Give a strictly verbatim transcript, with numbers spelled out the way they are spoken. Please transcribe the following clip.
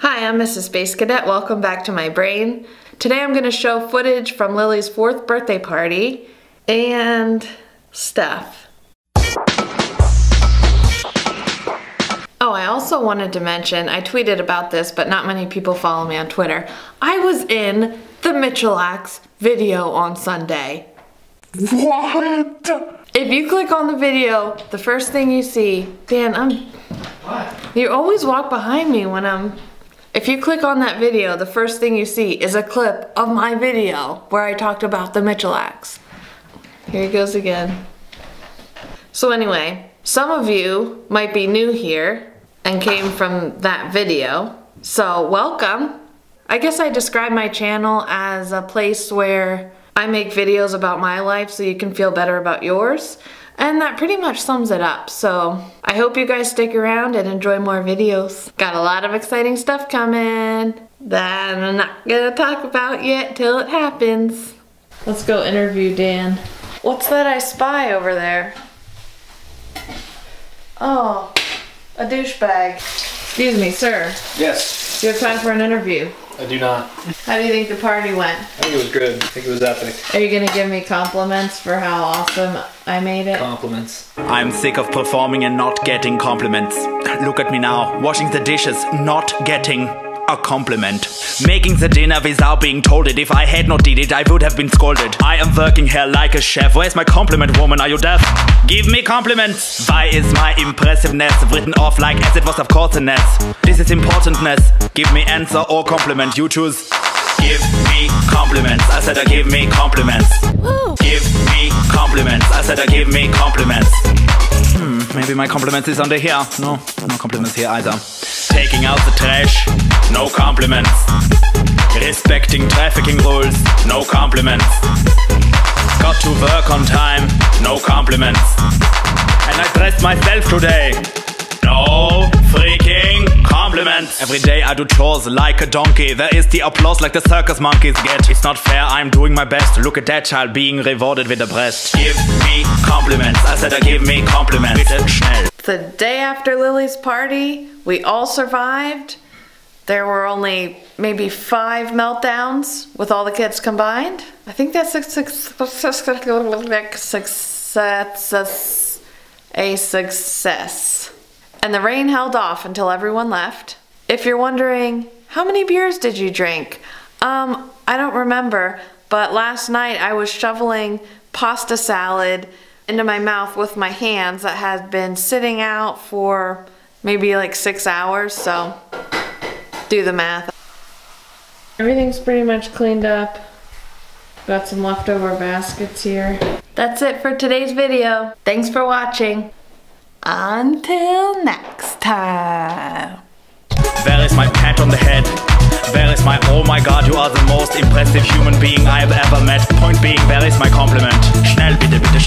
Hi, I'm Missus Space Cadet. Welcome back to my brain. Today I'm going to show footage from Lily's fourth birthday party and stuff. Oh, I also wanted to mention, I tweeted about this, but not many people follow me on Twitter. I was in the Mitchellax video on Sunday. What? If you click on the video, the first thing you see, Dan, I'm... What? You always walk behind me when I'm... If you click on that video, the first thing you see is a clip of my video where I talked about the Mitchellax. Here he goes again. So anyway, some of you might be new here and came from that video, so welcome. I guess I describe my channel as a place where I make videos about my life so you can feel better about yours. And that pretty much sums it up. So I hope you guys stick around and enjoy more videos. Got a lot of exciting stuff coming that I'm not gonna talk about yet till it happens. Let's go interview Dan. What's that I spy over there? Oh, a douchebag. Excuse me, sir. Yes. Do you have time for an interview? I do not. How do you think the party went? I think it was good. I think it was epic. Are you gonna give me compliments for how awesome I made it? Compliments. I'm sick of performing and not getting compliments. Look at me now, washing the dishes, not getting a compliment. Making the dinner without being told it. If I had not did it, I would have been scolded. I am working here like a chef. Where's my compliment, woman? Are you deaf? Give me compliments. Why is my impressiveness written off like as it was of course a ness? This is importantness. Give me answer or compliment. You choose. Give me compliments. I said I give me compliments. Woo. Give me compliments. I said I give me compliments. Hmm, maybe my compliments is under here. No, no compliments here either. Taking out the trash, no compliments. Respecting trafficking rules, no compliments. Got to work on time, no compliments. And I dressed myself today, no freaking compliments. Every day I do chores like a donkey. There is the applause like the circus monkeys get. It's not fair, I'm doing my best. Look at that child being rewarded with a breast. Give me compliments, I said I give me compliments. Bitte schnell. The day after Lily's party, we all survived. There were only maybe five meltdowns with all the kids combined. I think that's a success. A success. And the rain held off until everyone left. If you're wondering, how many beers did you drink? Um, I don't remember, but last night I was shoveling pasta salad into my mouth with my hands that had been sitting out for maybe like six hours, so do the math. Everything's pretty much cleaned up. Got some leftover baskets here. That's it for today's video. Thanks for watching. Until next time. Where is my pat on the head? Where is my oh my god, you are the most impressive human being I have ever met? Point being, where is my compliment? Schnell bitte, bitte.